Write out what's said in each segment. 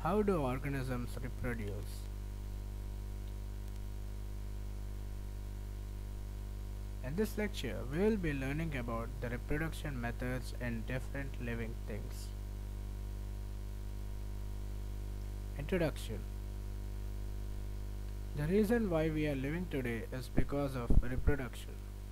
How do organisms reproduce? In this lecture, we will be learning about the reproduction methods in different living things. Introduction. The reason why we are living today is because of reproduction.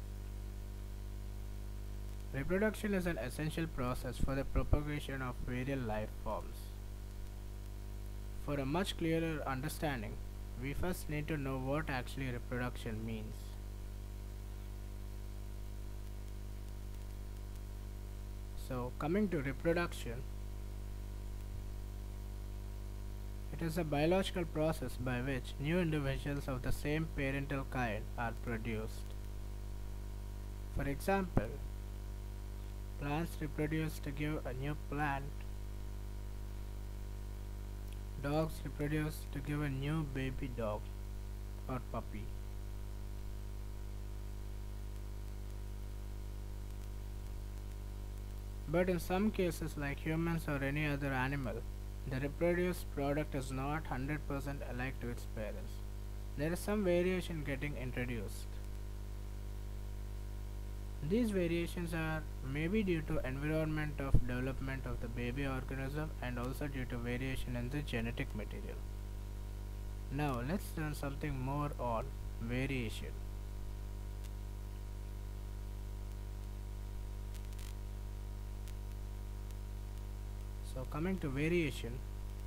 Reproduction is an essential process for the propagation of various life forms. For a much clearer understanding, we first need to know what actually reproduction means. So, coming to reproduction, it is a biological process by which new individuals of the same parental kind are produced. For example, plants reproduce to give a new plant, dogs reproduce to give a new baby dog or puppy. But in some cases, like humans or any other animal, the reproduced product is not 100% alike to its parents. There is some variation getting introduced. These variations are maybe due to environment of development of the baby organism and also due to variation in the genetic material. Now let's learn something more on variation. So coming to variation,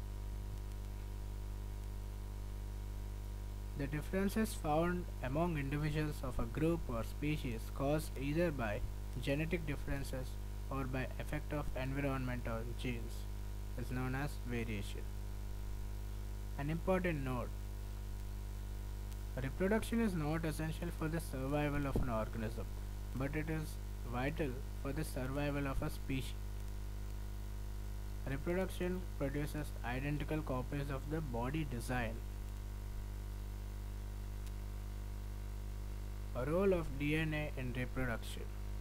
the differences found among individuals of a group or species caused either by genetic differences or by effect of environment or genes is known as variation. An important note: reproduction is not essential for the survival of an organism, but it is vital for the survival of a species. Reproduction produces identical copies of the body design. A role of DNA in reproduction.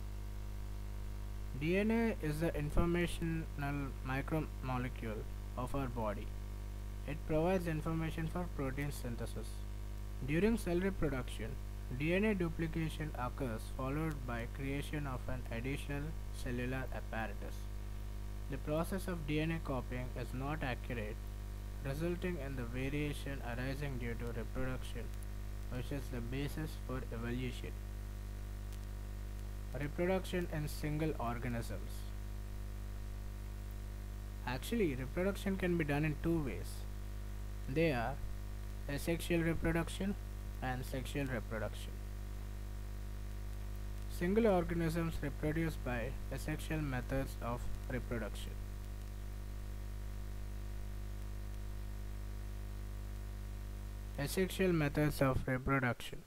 DNA is the informational micromolecule of our body. It provides information for protein synthesis. During cell reproduction, DNA duplication occurs followed by creation of an additional cellular apparatus. The process of DNA copying is not accurate, resulting in the variation arising due to reproduction, which is the basis for evolution. Reproduction in single organisms. Actually, reproduction can be done in two ways. They are asexual reproduction and sexual reproduction. Single organisms reproduce by asexual methods of reproduction. Asexual methods of reproduction.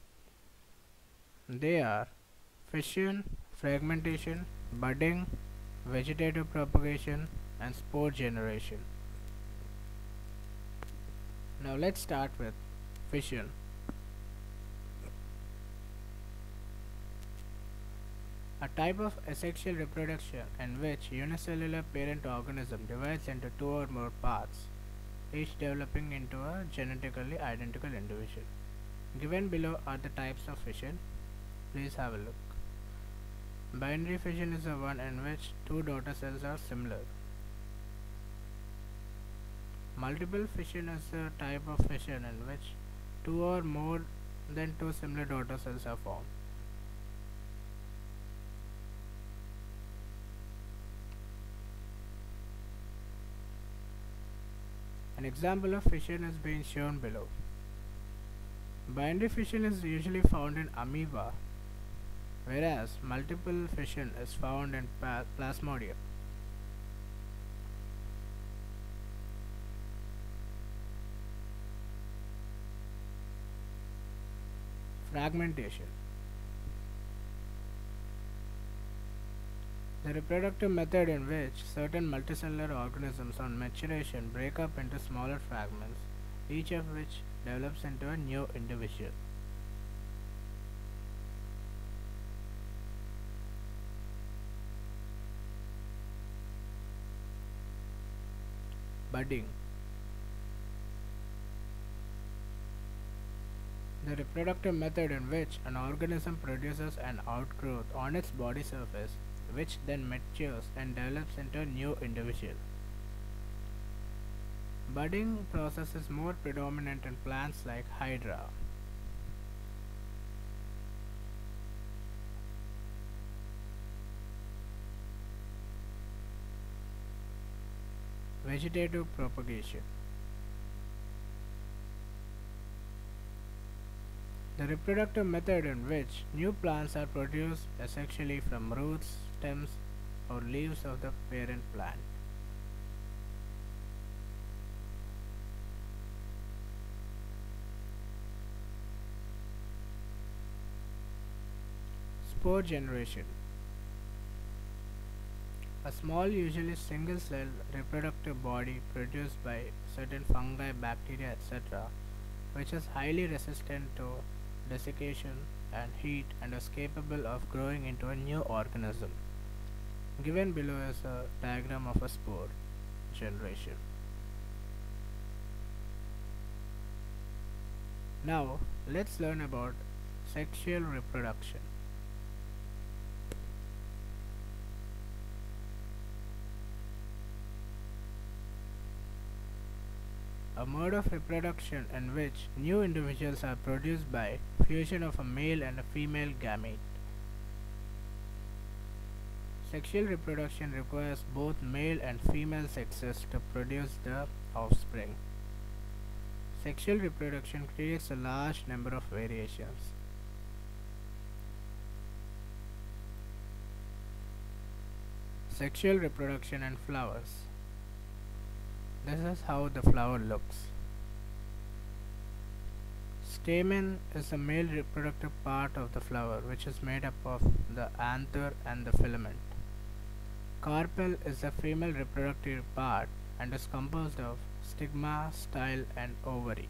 They are fission, fragmentation, budding, vegetative propagation, and spore generation. Now let's start with fission. A type of asexual reproduction in which unicellular parent organism divides into two or more parts, each developing into a genetically identical individual. Given below are the types of fission. Please have a look. Binary fission is the one in which two daughter cells are similar. Multiple fission is the type of fission in which two or more than two similar daughter cells are formed. An example of fission is being shown below. Binary fission is usually found in amoeba, whereas multiple fission is found in plasmodium. Fragmentation. The reproductive method in which certain multicellular organisms on maturation break up into smaller fragments, each of which develops into a new individual. Budding. The reproductive method in which an organism produces an outgrowth on its body surface, which then matures and develops into a new individual. Budding process is more predominant in plants like Hydra. Vegetative propagation. The reproductive method in which new plants are produced essentially from roots, stems, or leaves of the parent plant. Spore generation. A small, usually single-celled reproductive body produced by certain fungi, bacteria, etc., which is highly resistant to desiccation and heat and is capable of growing into a new organism. Given below is a diagram of a spore generation. Now, let's learn about sexual reproduction. A mode of reproduction in which new individuals are produced by fusion of a male and a female gamete. Sexual reproduction requires both male and female sexes to produce the offspring. Sexual reproduction creates a large number of variations. Sexual reproduction in flowers. This is how the flower looks. Stamen is the male reproductive part of the flower, which is made up of the anther and the filament. Carpel is the female reproductive part and is composed of stigma, style, and ovary.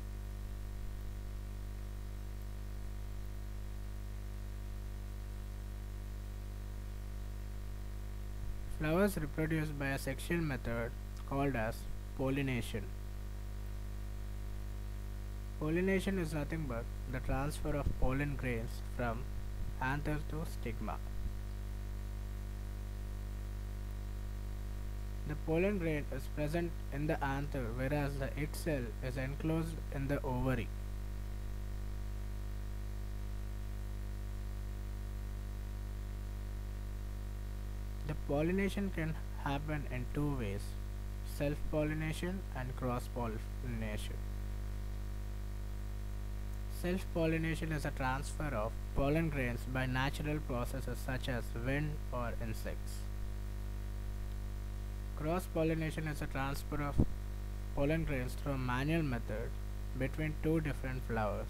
Flowers reproduce by a sexual method called as pollination. Pollination is nothing but the transfer of pollen grains from anther to stigma. The pollen grain is present in the anther, whereas the egg cell is enclosed in the ovary. The pollination can happen in two ways: self-pollination and cross-pollination. Self-pollination is a transfer of pollen grains by natural processes such as wind or insects. Cross-pollination is a transfer of pollen grains through a manual method between two different flowers.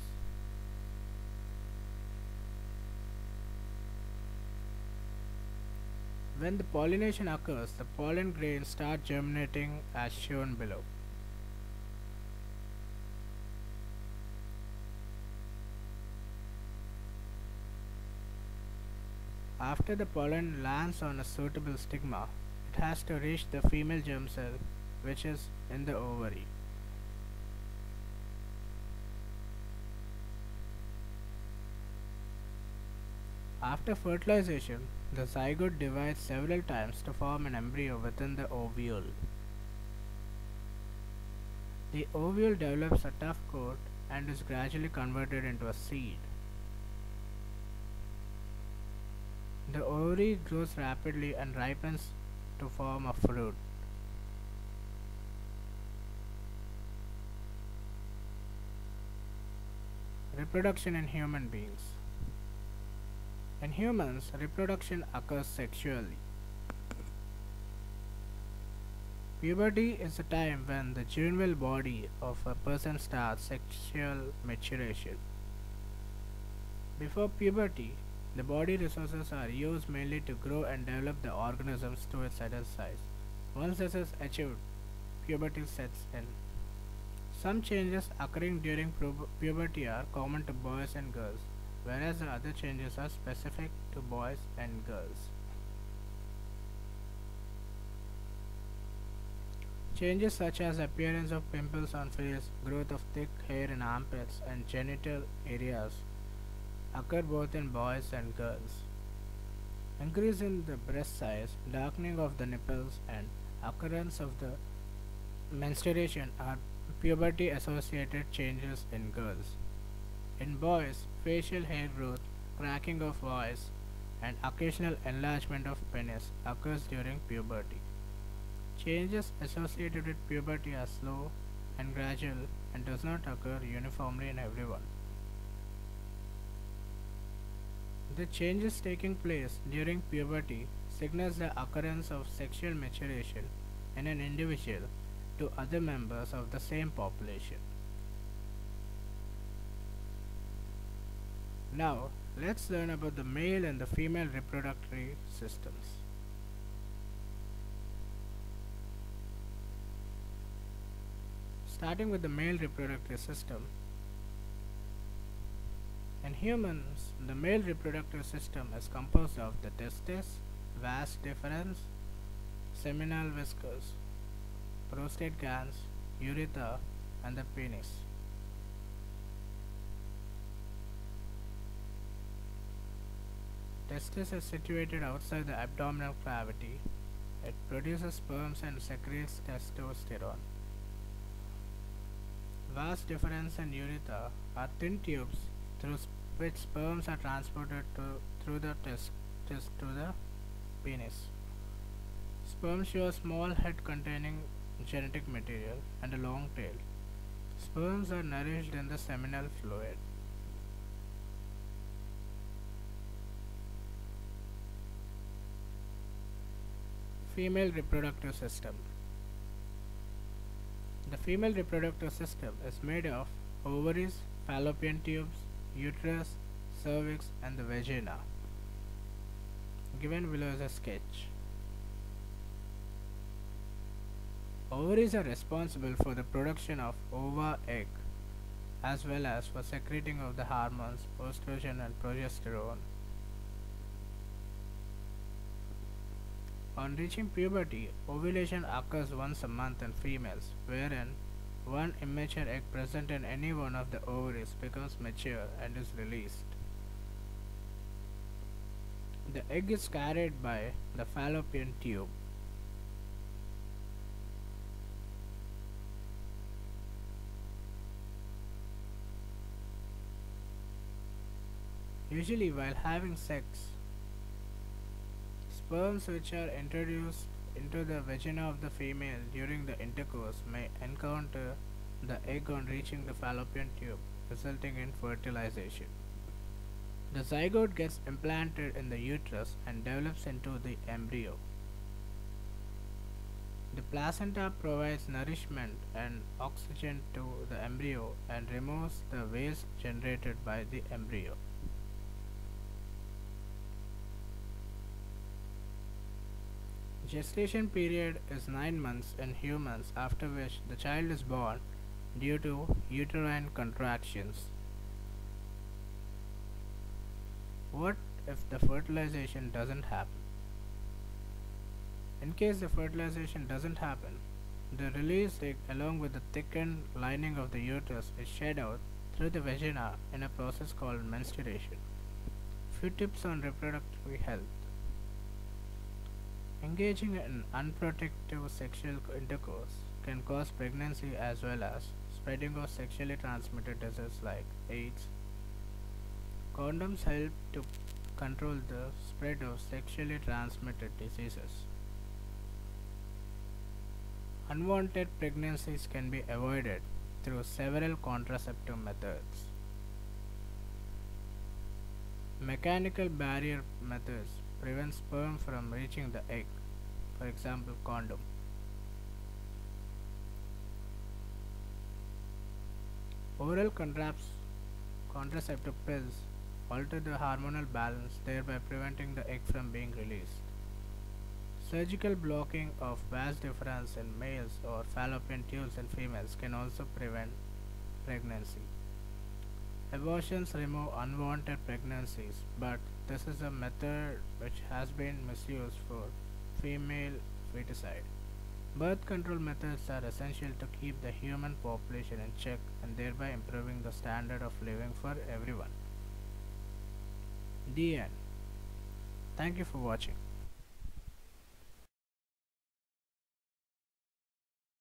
When the pollination occurs, the pollen grains start germinating as shown below. After the pollen lands on a suitable stigma, it has to reach the female germ cell, which is in the ovary. After fertilization, the zygote divides several times to form an embryo within the ovule. The ovule develops a tough coat and is gradually converted into a seed. The ovary grows rapidly and ripens to form a fruit. Reproduction in human beings. In humans, reproduction occurs sexually. Puberty is the time when the juvenile body of a person starts sexual maturation. Before puberty, the body resources are used mainly to grow and develop the organisms to its adult size. Once this is achieved, puberty sets in. Some changes occurring during puberty are common to boys and girls, whereas the other changes are specific to boys and girls. Changes such as appearance of pimples on face, growth of thick hair in armpits and genital areas occur both in boys and girls. Increase in the breast size, darkening of the nipples, and occurrence of the menstruation are puberty associated changes in girls. In boys, facial hair growth, cracking of voice, and occasional enlargement of penis occurs during puberty. Changes associated with puberty are slow and gradual and does not occur uniformly in everyone. The changes taking place during puberty signals the occurrence of sexual maturation in an individual to other members of the same population. Now, let's learn about the male and the female reproductive systems. Starting with the male reproductive system, in humans, the male reproductive system is composed of the testes, vas deferens, seminal viscus, prostate glands, urethra, and the penis. Testis is situated outside the abdominal cavity. It produces sperms and secretes testosterone. Vas deferens and urethra are thin tubes through which sperms are transported through the test to the penis. Sperm show a small head containing genetic material and a long tail. Sperms are nourished in the seminal fluid. Female reproductive system. The female reproductive system is made of ovaries, fallopian tubes, uterus, cervix, and the vagina. Given below is a sketch. Ovaries are responsible for the production of ova egg as well as for secreting of the hormones estrogen and progesterone. On reaching puberty, ovulation occurs once a month in females, wherein one immature egg present in any one of the ovaries becomes mature and is released. The egg is carried by the fallopian tube. Usually while having sex, sperms which are introduced into the vagina of the female during the intercourse may encounter the egg on reaching the fallopian tube, resulting in fertilization. The zygote gets implanted in the uterus and develops into the embryo. The placenta provides nourishment and oxygen to the embryo and removes the waste generated by the embryo. Gestation period is 9 months in humans, after which the child is born due to uterine contractions. What if the fertilization doesn't happen? In case the fertilization doesn't happen, the released egg along with the thickened lining of the uterus is shed out through the vagina in a process called menstruation. Few tips on reproductive health. Engaging in unprotected sexual intercourse can cause pregnancy as well as spreading of sexually transmitted diseases like AIDS. Condoms help to control the spread of sexually transmitted diseases. Unwanted pregnancies can be avoided through several contraceptive methods. Mechanical barrier methods prevent sperm from reaching the egg, for example condom. Oral contraceptive pills alter the hormonal balance, thereby preventing the egg from being released. Surgical blocking of vas deferens in males or fallopian tubes in females can also prevent pregnancy. Abortions remove unwanted pregnancies, but this is a method which has been misused for female feticide. Birth control methods are essential to keep the human population in check and thereby improving the standard of living for everyone. The end. Thank you for watching.